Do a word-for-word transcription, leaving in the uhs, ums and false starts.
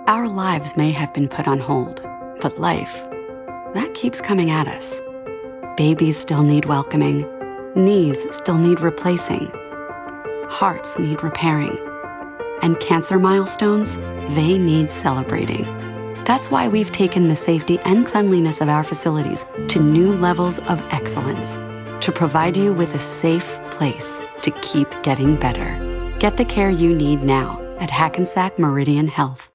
Our lives may have been put on hold, but life, that keeps coming at us. Babies still need welcoming, knees still need replacing, hearts need repairing, and cancer milestones, they need celebrating. That's why we've taken the safety and cleanliness of our facilities to new levels of excellence, to provide you with a safe place to keep getting better. Get the care you need now at Hackensack Meridian Health.